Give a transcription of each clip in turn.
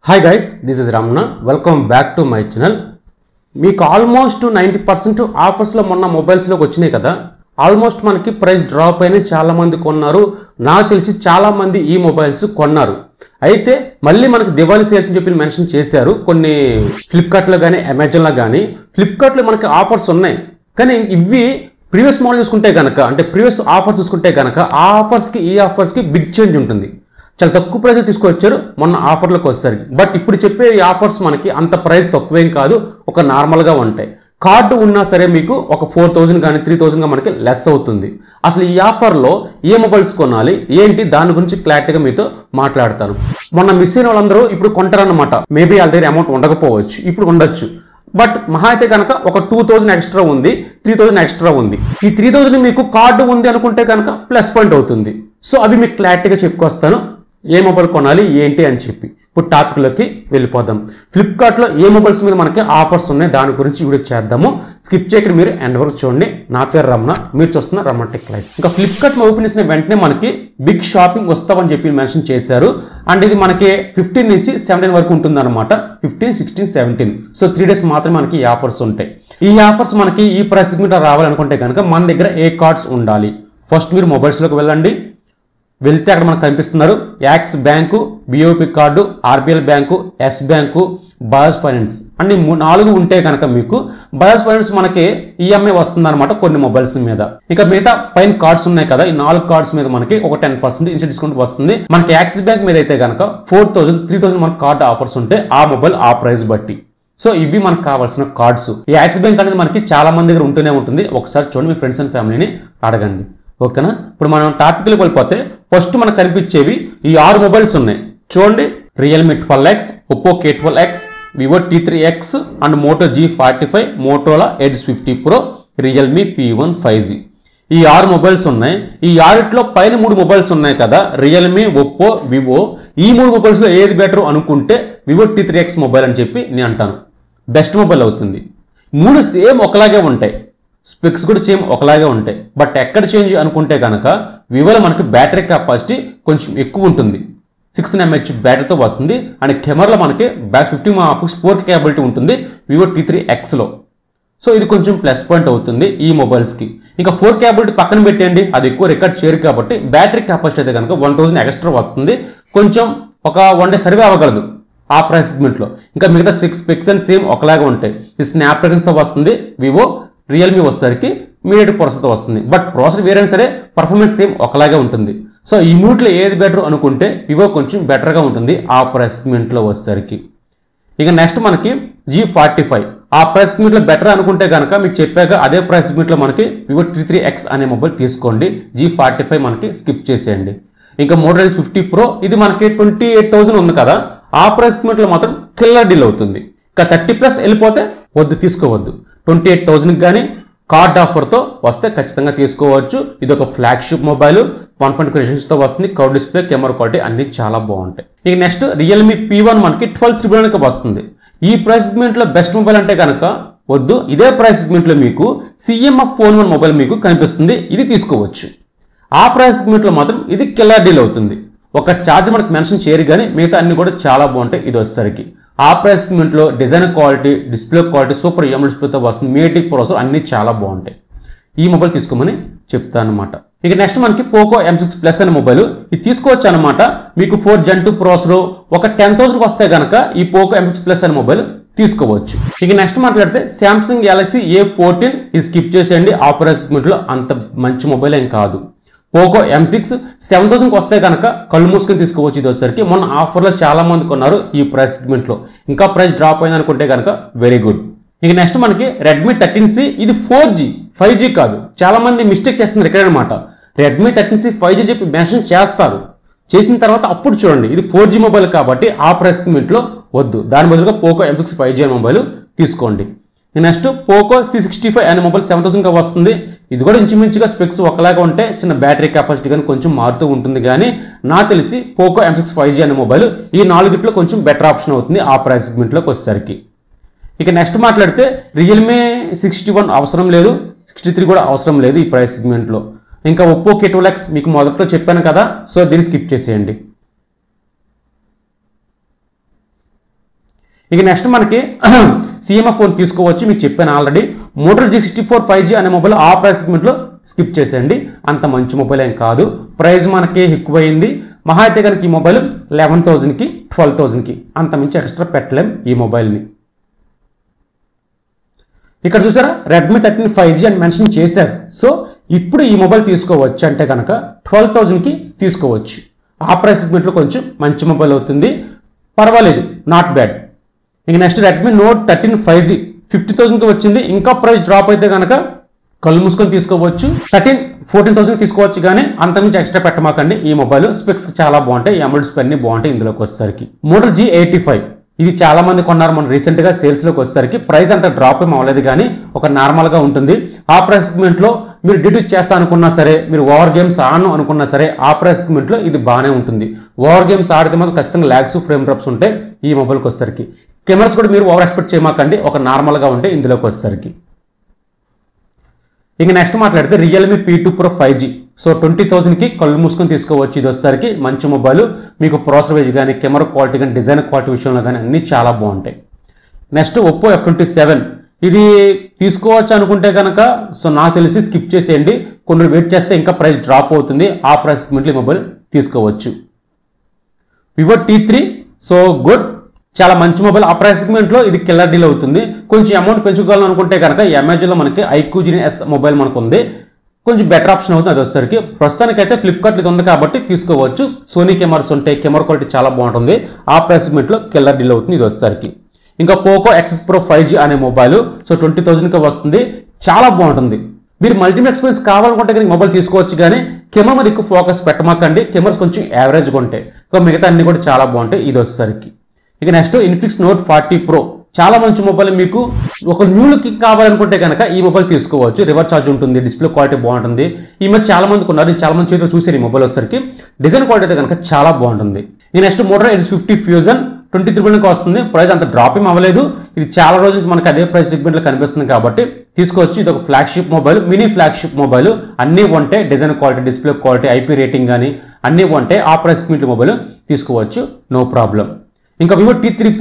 Hi guys, this is Ramana. Welcome back to my channel. మీకు almost 90% offers లో మొన్న mobiles లోకి వచ్చినాయి కదా. ఆల్మోస్ట్ మనకి ప్రైస్ డ్రాప్ అయిన చాలా మంది కొన్నారు. నాకు తెలిసి చాలా మంది ఈ మొబైల్స్ కొన్నారు. అయితే మళ్ళీ మనకి దివాళీ సేల్స్ అని చెప్పి మెన్షన్ చేశారు. కొన్ని ఫ్లిప్కార్ట్ లో గానీ అమెజాన్ లో గానీ ఫ్లిప్కార్ట్ లో మనకి ఆఫర్స్ ఉన్నాయి. కానీ ఇవి ప్రీవియస్ మోడల్ చూసుకుంటే గనక అంటే ప్రీవియస్ ఆఫర్స్ చూసుకుంటే గనక ఆ ఆఫర్స్ కి ఈ ఆఫర్స్ కి బిగ్ చేంజ్ ఉంటుంది. చాలా తక్కువ ప్రైస్ తీసుకొచ్చారు మొన్న ఆఫర్లకు వచ్చేసరికి. బట్ ఇప్పుడు చెప్పే ఈ ఆఫర్స్ మనకి అంత ప్రైస్ తక్కువేం కాదు, ఒక నార్మల్గా ఉంటాయి. కార్డు ఉన్నా సరే మీకు ఒక 4000 కానీ 3000 మనకి లెస్ అవుతుంది. అసలు ఈ ఆఫర్లో ఏ మొబైల్స్ కొనాలి ఏంటి దాని గురించి క్లారిటీగా మీతో మాట్లాడతాను. మొన్న మిస్ అయిన వాళ్ళందరూ ఇప్పుడు కొంటారన్నమాట. మేబీ వాళ్ళ దగ్గర అమౌంట్ ఉండకపోవచ్చు, ఇప్పుడు ఉండొచ్చు. బట్ మహా అయితే కనుక ఒక 2000 ఎక్స్ట్రా ఉంది, 3000 ఎక్స్ట్రా ఉంది. ఈ 3000 మీకు కార్డు ఉంది అనుకుంటే కనుక ప్లస్ పాయింట్ అవుతుంది. సో అవి మీకు క్లారిటీగా చెప్పుకొస్తాను, ఏ మొబైల్ కొనాలి ఏంటి అని చెప్పి. ఇప్పుడు టాపిక్లోకి వెళ్ళిపోదాం. ఫ్లిప్కార్ట్లో ఏ మొబైల్స్ మీద మనకి ఆఫర్స్ ఉన్నాయి దాని గురించి వీడియో చేద్దాము. స్కిప్ చేయకుండా మీరు ఎండ్ వరకు చూడండి. నా పేరు రమణ, మీరు చూస్తున్న రమణ టెక్ లైఫ్. ఇంకా ఫ్లిప్కార్ట్ ఓపెన్ చేసిన వెంటనే మనకి బిగ్ షాపింగ్ వస్తామని చెప్పి మెన్షన్ చేశారు. అండ్ ఇది మనకి 15 నుంచి 17 వరకు ఉంటుంది అనమాట. 15, 16, 17. సో 3 days మాత్రమే మనకి ఈ ఆఫర్స్ ఉంటాయి. ఈ ఆఫర్స్ మనకి ఈ ప్రైస్ మీద రావాలనుకుంటే కనుక మన దగ్గర ఏ కార్డ్స్ ఉండాలి. ఫస్ట్ మీరు మొబైల్స్లోకి వెళ్ళండి. వెళ్తే అక్కడ మనకు కనిపిస్తున్నారు Axis bank, BOP card, RBL bank, Yes bank, Bajaj finance అన్ని 4 ఉంటే కనుక మీకు బజాజ్ ఫైనాన్స్ మనకి ఈఎంఐ వస్తుంది అనమాట కొన్ని మొబైల్స్ మీద. ఇక మిగతా పైన కార్డ్స్ ఉన్నాయి కదా, ఈ 4 కార్డ్స్ మీద మనకి ఒక 10% ఇన్స్టెంట్ డిస్కౌంట్ వస్తుంది. మనకి యాక్సిస్ బ్యాంక్ మీద అయితే కనుక 4000, 3000 మనకి కార్డు ఆఫర్స్ ఉంటాయి ఆ మొబైల్ ఆ ప్రైస్ బట్టి. సో ఇవి మనకు కావాల్సిన కార్డ్స్. ఈ యాక్సిస్ బ్యాంక్ అనేది మనకి చాలా మంది దగ్గర ఉంటూనే ఉంటుంది. ఒకసారి చూడండి, మీ ఫ్రెండ్స్ అండ్ ఫ్యామిలీని అడగండి. ఓకేనా? ఇప్పుడు మనం టాపిక్లోకి వెళ్ళిపోతే ఫస్ట్ మనకు కనిపించేవి ఈ 6 మొబైల్స్ ఉన్నాయి చూడండి. Realme 12X, Oppo K12X, Vivo T3X and Moto G45, Motorola edge 50 Pro, Realme P1 5G. ఈ 6 మొబైల్స్ ఉన్నాయి. ఈ 6లో పైన 3 మొబైల్స్ ఉన్నాయి కదా, రియల్మీ, ఒప్పో, వివో. ఈ 3 మొబైల్స్లో ఏది బెటర్ అనుకుంటే వివో T3X మొబైల్ అని చెప్పి నేను అంటాను. బెస్ట్ మొబైల్ అవుతుంది. 3 సేమ్ ఒకలాగే ఉంటాయి, స్పెక్స్ కూడా సేమ్ ఒకలాగే ఉంటాయి. బట్ ఎక్కడ చేంజ్ అనుకుంటే కనుక వివోలో మనకి బ్యాటరీ కెపాసిటీ కొంచెం ఎక్కువ ఉంటుంది. 16 mAh బ్యాటరీతో వస్తుంది. అండ్ కెమెరాలో మనకి బ్యాక్ 50 MP 4K కేబిలిటీ ఉంటుంది వివో T3Xలో. సో ఇది కొంచెం ప్లస్ పాయింట్ అవుతుంది ఈ మొబైల్స్కి. ఇంకా 4K కేబిలిటీ పక్కన పెట్టండి, అది ఎక్కువ రికార్డ్ చేయరు కాబట్టి బ్యాటరీ కెపాసిటీ అయితే కనుక 1000 ఎక్స్ట్రా వస్తుంది. కొంచెం ఒక 1 day సర్వే అవ్వగలదు ఆ ప్రైస్ సెగ్మెంట్లో. ఇంకా మిగతా స్పెక్స్ అండ్ సేమ్ ఒకలాగే ఉంటాయి. ఇది స్నాప్డ్రాగన్తో వస్తుంది వివో, రియల్మీ వచ్చేసరికి మీడియట్ ప్రాసెసర్తో వస్తుంది. బట్ ప్రాసెసర్ వేరైనా సరే పర్ఫార్మెన్స్ సేమ్ ఒకలాగే ఉంటుంది. సో ఈ మూట్లో ఏది బెటర్ అనుకుంటే వివో కొంచెం బెటర్గా ఉంటుంది ఆ ప్రైస్ సెగ్మెంట్లో వచ్చేసరికి. ఇక నెక్స్ట్ మనకి G45. ఆ ప్రైస్ సెగ్మెంట్లో బెటర్ అనుకుంటే కనుక మీకు చెప్పాక అదే ప్రైస్ సెగ్మెంట్లో మనకి వివో T3X అనే మొబైల్ తీసుకోండి. G45 మనకి స్కిప్ చేసేయండి. ఇంకా మోటో ఎడ్జ్ 50 Pro ఇది మనకి 28,000 ఉంది కదా, ఆ ప్రైస్ సెగ్మెంట్లో మాత్రం కిల్లర్ డీల్ అవుతుంది. ఇంకా 30+ వెళ్ళిపోతే వద్దు, తీసుకోవద్దు. 28,000 కానీ కార్డ్ ఆఫర్తో వస్తే ఖచ్చితంగా తీసుకోవచ్చు. ఇది ఒక ఫ్లాగ్షిప్ మొబైల్, 1.2 రెజల్యూషన్తో వస్తుంది. కర్వ్ డిస్ప్లే, కెమెరా క్వాలిటీ అన్ని చాలా బాగుంటాయి. ఇక నెక్స్ట్ రియల్మీ P1 మనకి 12,300 వస్తుంది. ఈ ప్రైస్ సెగ్మెంట్లో బెస్ట్ మొబైల్ అంటే కనుక వద్దు, ఇదే ప్రైస్ సెగ్మెంట్లో మీకు CMF Phone 1 మొబైల్ మీకు కనిపిస్తుంది, ఇది తీసుకోవచ్చు. ఆ ప్రైస్ సెగ్మెంట్లో మాత్రం ఇది కిల్లర్ డీల్ అవుతుంది. ఒక ఛార్జ్ మనకు మెన్షన్ చేయరు కానీ మిగతా అన్ని కూడా చాలా బాగుంటాయి ఇది వచ్చేసరికి. ఆ ప్రైస్ సెగ్మెంట్లో design quality, display quality super AMOLED డిస్ప్లేతో వస్తుంది. మీడియాటెక్ ప్రాసెసర్ అన్ని చాలా బాగుంటాయి. ఈ మొబైల్ తీసుకోమని చెప్తాను అనమాట. ఇక నెక్స్ట్ మనకి పోకో M6 Plus అనే మొబైల్, ఇది తీసుకోవచ్చు అనమాట. మీకు 4 Gen 2 ప్రాసెసర్ ఒక 10,000 వస్తే కనుక ఈ పోకో M6 Plus అనే మొబైల్ తీసుకోవచ్చు. ఇక నెక్స్ట్ మాట్లాడితే సామ్సంగ్ Galaxy A14 ఇది స్కిప్ చేసేయండి. ఆ ప్రైస్ సెగ్మెంట్లో అంత మంచి మొబైల్ ఏం కాదు. పోకో M6 7,000 వస్తే కనుక కళ్ళు మూసుకొని తీసుకోవచ్చు ఇది వచ్చేసరికి. మొన్న ఆఫర్లో చాలా మంది కొన్నారు ఈ ప్రైస్ సెగ్మెంట్లో. ఇంకా ప్రైస్ డ్రాప్ అయింది అనుకుంటే కనుక వెరీ గుడ్. ఇక నెక్స్ట్ మనకి రెడ్మీ 13C ఇది 4G 5G కాదు. చాలా మంది మిస్టేక్ చేస్తున్నారు ఇక్కడ అనమాట. రెడ్మీ 13C 5G చెప్పి మెన్షన్ చేస్తారు, చేసిన తర్వాత అప్పుడు చూడండి ఇది 4G మొబైల్ కాబట్టి ఆ ప్రైస్ సెగ్మెంట్లో వద్దు. దాని బదులుగా పోకో M6 5G అనే మొబైల్ తీసుకోండి. నెక్స్ట్ పోకో C65 అనే మొబైల్ 7,000 వస్తుంది. ఇది కూడా ఇంచుమించుగా స్పెక్స్ ఒకలాగా ఉంటే చిన్న బ్యాటరీ కెపాసిటీ కానీ కొంచెం మారుతూ ఉంటుంది. కానీ నాకు తెలిసి పోకో M6 5G అనే మొబైల్ ఈ 4 కొంచెం బెటర్ ఆప్షన్ అవుతుంది ఆ ప్రైస్ సెగ్మెంట్లోకి వచ్చేసరికి. ఇక నెక్స్ట్ మాట్లాడితే రియల్మీ 61 అవసరం లేదు, 63 కూడా అవసరం లేదు ఈ ప్రైస్ సెగ్మెంట్లో. ఇంకా ఒప్పో K12X మీకు మొదట్లో చెప్పాను కదా, సో దీన్ని స్కిప్ చేసేయండి. ఇక నెక్స్ట్ మనకి సిఎంఎఫ్ ఫోన్ తీసుకోవచ్చు, మీకు చెప్పాను ఆల్రెడీ. మోటో G64 5G అనే మొబైల్ ఆ ప్రైస్ సెగ్మెంట్లో స్కిప్ చేసేయండి, అంత మంచి మొబైల్ ఏం కాదు. ప్రైస్ మనకి ఎక్కువైంది, మహా అయితే కనుక ఈ మొబైల్ 11,000కి 12,000కి, అంత మించి ఎక్స్ట్రా పెట్టలేం ఈ మొబైల్ని. ఇక్కడ చూసారా రెడ్మీ 13 5G అని మెన్షన్ చేశారు. సో ఇప్పుడు ఈ మొబైల్ తీసుకోవచ్చు అంటే కనుక 12,000కి తీసుకోవచ్చు. ఆ ప్రైస్ సెగ్మెంట్లో కొంచెం మంచి మొబైల్ అవుతుంది, పర్వాలేదు, నాట్ బ్యాడ్. ఇంక నెక్స్ట్ రెడ్మీ నోట్ 13 5G 50,000కి వచ్చింది. ఇంకా ప్రైస్ డ్రాప్ అయితే కనుక కళ్ళు మూసుకొని తీసుకోవచ్చు. 14,000 తీసుకోవచ్చు, కానీ అంతకుమించి ఎక్స్ట్రా పెట్టమాకండి. ఈ మొబైల్ స్పెక్స్ చాలా బాగుంటాయి, ఎమల్డ్ స్పెన్ బాగుంటాయి. ఇందులోకి వచ్చేసరికి మోటో G85 ఇది చాలా మంది కొన్నారు మన రీసెంట్గా సేల్స్లోకి వచ్చేసరికి. ప్రైస్ అంత డ్రాప్ ఏం అవ్వలేదు, కానీ ఒక నార్మల్గా ఉంటుంది. ఆ ప్రైస్ సెగ్మెంట్లో మీరు డిడ్యూట్ చేస్తా అనుకున్నా సరే, మీరు ఓవర్ గేమ్స్ ఆడను అనుకున్నా సరే, ఆ ప్రైస్ సెగ్మెంట్లో ఇది బాగానే ఉంటుంది. ఓవర్ గేమ్స్ ఆడితే మాత్రం ఖచ్చితంగా ల్యాగ్స్ ఫ్రేమ్ డ్రాప్స్ ఉంటాయి ఈ మొబైల్కి వచ్చేసరికి. కెమెరాస్ కూడా మీరు ఓవర్ ఎక్స్పెక్ట్ చేయమాకండి, ఒక నార్మల్గా ఉంటాయి ఇందులోకి వచ్చేసరికి. ఇంక నెక్స్ట్ మాట్లాడితే Realme P2 Pro 5G. So 20,000కి కళ్ళు మూసుకొని తీసుకోవచ్చు. ఇది వచ్చేసరికి మంచి మొబైల్, మీకు ప్రాసెసర్ వైజ్ కానీ కెమెరా క్వాలిటీ కానీ డిజైన్ క్వాలిటీ విషయంలో కానీ అన్నీ చాలా బాగుంటాయి. నెక్స్ట్ Oppo F27 ఇది తీసుకోవచ్చు అనుకుంటే కనుక సో నాకు తెలిసి స్కిప్ చేసేయండి, కొన్ని వెయిట్ చేస్తే ఇంకా ప్రైస్ డ్రాప్ అవుతుంది. ఆ ప్రైస్ సెగ్మెంట్లో మొబైల్ తీసుకోవచ్చు. Vivo T3 సో గుడ్, చాలా మంచి మొబైల్. ఆ ప్రైస్ సెగ్మెంట్లో ఇది కిల్లర్ డీల్ అవుతుంది. కొంచెం అమౌంట్ పెంచుకోవాలని అనుకుంటే కనుక అమెజాన్లో మనకి iQOO Genie S మొబైల్ మనకు ఉంది, కొంచెం బెటర్ ఆప్షన్ అవుతుంది. అది వచ్చేసరికి ప్రస్తుతానికైతే ఫ్లిప్కార్ట్ ఇది ఉంది కాబట్టి తీసుకోవచ్చు. సోనీ కెమెరాస్ ఉంటాయి, కెమెరా క్వాలిటీ చాలా బాగుంటుంది. ఆ ప్రైస్ సెగ్మెంట్లో కిల్లర్ డీల్ అవుతుంది ఇది వచ్చేసరికి. ఇంకా Poco X Pro 5G అనే మొబైల్ సో 20,000కి వస్తుంది, చాలా బాగుంటుంది. మీరు మల్టీమీడియా ఎక్స్పీరియన్స్ కావాలనుకుంటే కనుక మొబైల్ తీసుకోవచ్చు, కానీ కెమెరా మీద ఎక్కువ ఫోకస్ పెట్టమాకండి. కెమెరాస్ కొంచెం యావరేజ్గా ఉంటాయి, మిగతా అన్ని కూడా చాలా బాగుంటాయి ఇది వచ్చేసరికి. ఇక నెక్స్ట్ Infinix Note 40 Pro చాలా మంచి మొబైల్. మీకు ఒక న్యూ లుక్ కావాలనుకుంటే కనుక ఈ మొబైల్ తీసుకోవచ్చు. రివర్స్ ఛార్జ్ ఉంటుంది, డిస్ప్లే క్వాలిటీ బాగుంటుంది. ఈ మధ్య చాలా మంది కొన్నారు, నేను చాలా మంది చేతిలో చూసాను ఈ మొబైల్ వచ్చేసరికి. డిజైన్ క్వాలిటీ అయితే కనుక చాలా బాగుంటుంది. ఈ నెక్స్ట్ Motorola Edge 50 Fusion 23,000కి వస్తుంది. ప్రైస్ అంత డ్రాప్ ఏం అవ్వలేదు, ఇది చాలా రోజులు మనకి అదే ప్రైస్ సెగ్మెంట్లో కనిపిస్తుంది కాబట్టి తీసుకోవచ్చు. ఇది ఒక flagship mobile, mini flagship mobile. అన్నీ ఉంటాయి, design quality, display quality, IP rating కానీ అన్నీ ఉంటాయి. ఆ ప్రైస్ సెగ్మెంట్లో మొబైల్ తీసుకోవచ్చు, నో ప్రాబ్లం. ఇంకా Vivo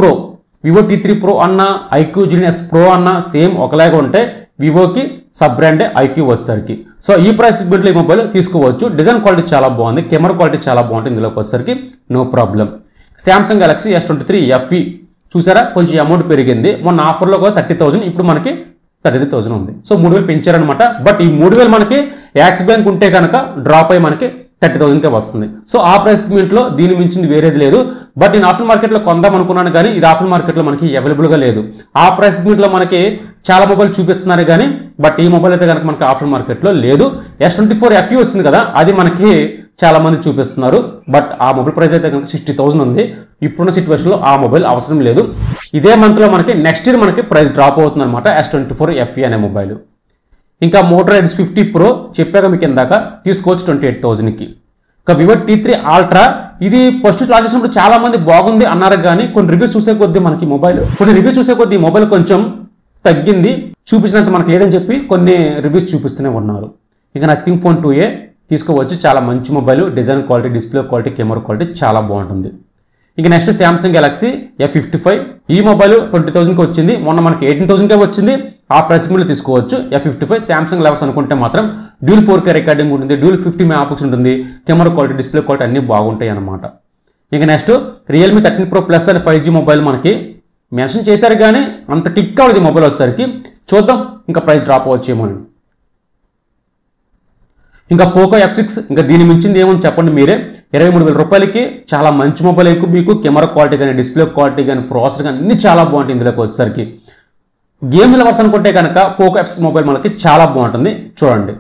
T3 Pro అన్న iQOO Genie S Pro అన్న సేమ్ ఒకలాగా ఉంటాయి. వివోకి సబ్ బ్రాండే iQOO వచ్చేసరికి. సో ఈ ప్రైస్ సెగ్మెంట్లో ఈ మొబైల్ తీసుకోవచ్చు. డిజైన్ క్వాలిటీ చాలా బాగుంది, కెమెరా క్వాలిటీ చాలా బాగుంటుంది ఇందులోకి వచ్చేసరికి, no problem. Samsung Galaxy S23 FE చూసారా, కొంచెం అమౌంట్ పెరిగింది. మొన్న ఆఫర్లో కూడా 30,000, ఇప్పుడు మనకి 33,000 ఉంది. సో 3,000 పెంచారనమాట. బట్ ఈ 3,000 మనకి యాక్సిస్ బ్యాంక్ ఉంటే కనుక డ్రాప్ అయ్యి మనకి 30,000కే వస్తుంది. సో ఆ ప్రైస్ సెగ్మెంట్లో దీని మించింది వేరేది లేదు. బట్ నేను ఆఫ్లైన్ మార్కెట్లో కొందాం అనుకున్నాను, కానీ ఇది ఆఫ్లైన్ మార్కెట్లో మనకి అవైలబుల్గా లేదు. ఆ ప్రైస్ సెగ్మెంట్లో మనకి చాలా మొబైల్ చూపిస్తున్నారు, కానీ బట్ ఈ మొబైల్ అయితే కనుక మనకి ఆఫ్లైన్ మార్కెట్లో లేదు. S24 FE వస్తుంది కదా, అది మనకి చాలా మంది చూపిస్తున్నారు. బట్ ఆ మొబైల్ ప్రైస్ అయితే కనుక 60,000 ఉంది. ఇప్పుడున్న సిచ్యువేషన్లో ఆ మొబైల్ అవసరం లేదు. ఇదే మంత్లో మనకి నెక్స్ట్ ఇయర్ మనకి ప్రైస్ డ్రాప్ అవుతుంది అనమాట S24 FE అనే మొబైల్. ఇంకా Motorola Edge 50 Pro చెప్పాక మీకు ఇందాక తీసుకోవచ్చు 28,000కి. ఇంకా Vivo T3 Ultra ఇది ఫస్ట్ లాంచ్ చేసినప్పుడు చాలా మంది బాగుంది అన్నారు, కానీ కొన్ని రివ్యూస్ చూసే కొద్దీ మనకి మొబైల్ కొంచెం తగ్గింది, చూపించినంత మనకి లేదని చెప్పి కొన్ని రివ్యూస్ చూపిస్తూనే ఉన్నారు. ఇక Nothing Phone 2a తీసుకోవచ్చు, చాలా మంచి mobile. Design quality, display quality, camera quality చాలా బాగుంటుంది. ఇక నెక్స్ట్ Samsung Galaxy F55 ఈ మొబైల్ 20,000కి వచ్చింది. మొన్న మనకి 18,000కే వచ్చింది. ఆ ప్రైస్ కూడా తీసుకోవచ్చు. F55 Samsung లెవెల్స్ అనుకుంటే మాత్రం డ్యూల్ 4K రికార్డింగ్ ఉంటుంది, డ్యూల్ 50 మెగాపిక్సెల్ ఉంటుంది, కెమెరా క్వాలిటీ, డిస్ప్లే క్వాలిటీ అన్నీ బాగుంటాయి అన్నమాట. ఇక నెక్స్ట్ Realme 13 Pro Plus అనే 5G మొబైల్ మనకి మెన్షన్ చేశారు, కానీ అంత టిక్ అవ్వదు మొబైల్ వచ్చేసరికి. చూద్దాం ఇంకా ప్రైస్ డ్రాప్ అవ్వచ్చేమో. ఇంకా Poco F6 ఇంకా దీని మించింది ఏమని చెప్పండి మీరే. 23,000 రూపాయలకి చాలా మంచి మొబైల్. మీకు కెమెరా క్వాలిటీ కానీ, డిస్ప్లే క్వాలిటీ కానీ, ప్రాసెసర్ కానీ అన్ని చాలా బాగుంటుంది ఇందులోకి వచ్చేసరికి. గేమ్ లవర్స్ అనుకుంటే కనుక Poco F6 మొబైల్ మనకి చాలా బాగుంటుంది, చూడండి.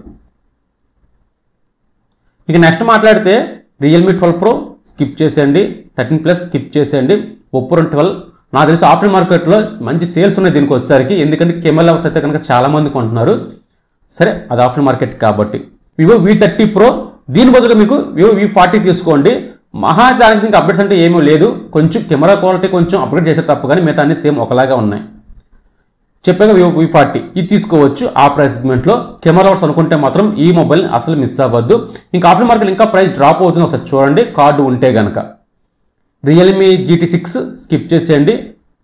ఇక నెక్స్ట్ మాట్లాడితే Realme 12 Pro స్కిప్ చేసేయండి, 13 Plus స్కిప్ చేసేయండి. Oppo 12 నాకు తెలిసి ఆఫ్లైన్ మార్కెట్లో మంచి సేల్స్ ఉన్నాయి దీనికి వచ్చేసరికి, ఎందుకంటే కెమెరా లవర్స్ అయితే కనుక చాలా మంది కొంటున్నారు. సరే అది ఆఫ్లైన్ మార్కెట్ కాబట్టి. Vivo V30 Pro దీని బదులుగా మీకు Vivo V40 తీసుకోండి. మహా దానికి ఇంకా అప్డేట్స్ అంటే ఏమీ లేదు, కొంచెం కెమెరా క్వాలిటీ కొంచెం అప్డేట్ చేసే తప్ప, కానీ మిగతా అన్ని సేమ్ ఒకలాగా ఉన్నాయి. చెప్పాక Vivo V40 ఇది తీసుకోవచ్చు. ఆ ప్రైస్ సెగ్మెంట్లో కెమెరా లవర్స్ అనుకుంటే మాత్రం ఈ మొబైల్ అసలు మిస్ అవ్వద్దు. ఇంకా ఆఫ్లైన్ మార్కెట్ ఇంకా ప్రైస్ డ్రాప్ అవుతుంది, ఒకసారి చూడండి కార్డు ఉంటే కనుక. Realme GT6 స్కిప్ చేసేయండి.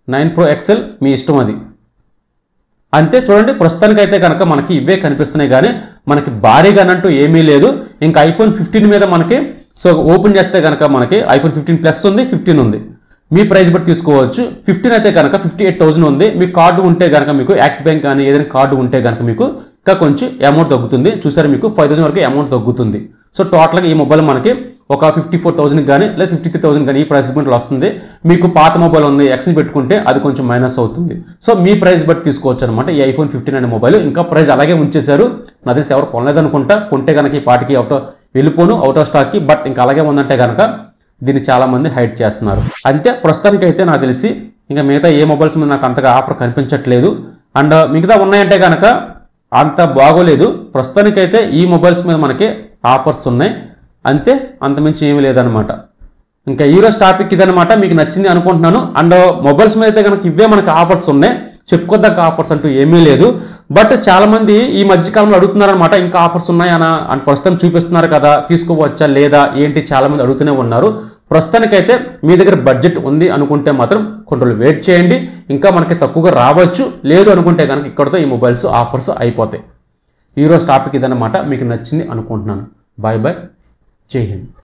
9 Pro XL మీ ఇష్టం అది. అంతే చూడండి, ప్రస్తుతానికైతే కనుక మనకి ఇవే కనిపిస్తున్నాయి కానీ మనకి భారీగానంటూ ఏమీ లేదు. ఇంకా iPhone 15 మీద మనకి సో ఓపెన్ చేస్తే కనుక మనకి iPhone 15 ప్లస్ ఉంది, 15 ఉంది. మీ ప్రైస్ బట్టి తీసుకోవచ్చు. 15 అయితే కనుక 58,000 ఉంది. మీ కార్డు ఉంటే కనుక మీకు యాక్సిస్ బ్యాంక్ కానీ ఏదైనా కార్డు ఉంటే కనుక మీకు ఇంకా కొంచెం అమౌంట్ తగ్గుతుంది. చూసారు, మీకు 5,000 వరకు అమౌంట్ తగ్గుతుంది. సో టోటల్గా ఈ మొబైల్ మనకి ఒక 54,000 కానీ లేదా 53,000 కానీ ఈ ప్రైస్ పాయింట్లో వస్తుంది. మీకు పాత మొబైల్ ఉంది ఎక్స్ని పెట్టుకుంటే అది కొంచెం మైనస్ అవుతుంది. సో మీ ప్రైస్ బట్టి తీసుకోవచ్చు అనమాట ఈ iPhone 15 అనే మొబైల్. ఇంకా ప్రైస్ అలాగే ఉంచేశారు. నా తెలిసి ఎవరు కొనలేదనుకుంటా. కొంటే కనుక ఈ పాటికి వెళ్ళిపోను అవుట్ ఆఫ్ స్టాక్కి. బట్ ఇంకా అలాగే ఉందంటే కనుక దీన్ని చాలా మంది హైడ్ చేస్తున్నారు. అంతే ప్రస్తుతానికి అయితే నాకు తెలిసి ఇంకా మిగతా ఏ మొబైల్స్ మీద నాకు అంతగా ఆఫర్ కనిపించట్లేదు. అండ్ మిగతా ఉన్నాయంటే కనుక అంత బాగోలేదు. ప్రస్తుతానికైతే ఈ మొబైల్స్ మీద మనకి ఆఫర్స్ ఉన్నాయి. అంతే, అంతమించి ఏమీ లేదనమాట. ఇంకా ఈరోజు టాపిక్ ఇదనమాట. మీకు నచ్చింది అనుకుంటున్నాను. అండ్ మొబైల్స్ మీద అయితే కనుక ఇవే మనకి ఆఫర్స్ ఉన్నాయి. చెప్పుకోదగ్గ ఆఫర్స్ అంటూ ఏమీ లేదు. బట్ చాలా మంది ఈ మధ్యకాలంలో అడుగుతున్నారనమాట, ఇంకా ఆఫర్స్ ఉన్నాయనా అని ప్రస్తుతం చూపిస్తున్నారు కదా, తీసుకోవచ్చా లేదా ఏంటి, చాలా మంది అడుగుతూనే ఉన్నారు. ప్రస్తుతానికైతే మీ దగ్గర బడ్జెట్ ఉంది అనుకుంటే మాత్రం కొన్ని రోజులు వెయిట్ చేయండి. ఇంకా మనకి తక్కువగా రావచ్చు. లేదు అనుకుంటే కనుక ఇక్కడతో ఈ మొబైల్స్ ఆఫర్స్ అయిపోతాయి. ఈరోజు టాపిక్ ఇదన్నమాట. మీకు నచ్చింది అనుకుంటున్నాను. బాయ్ బాయ్, జై హింద్.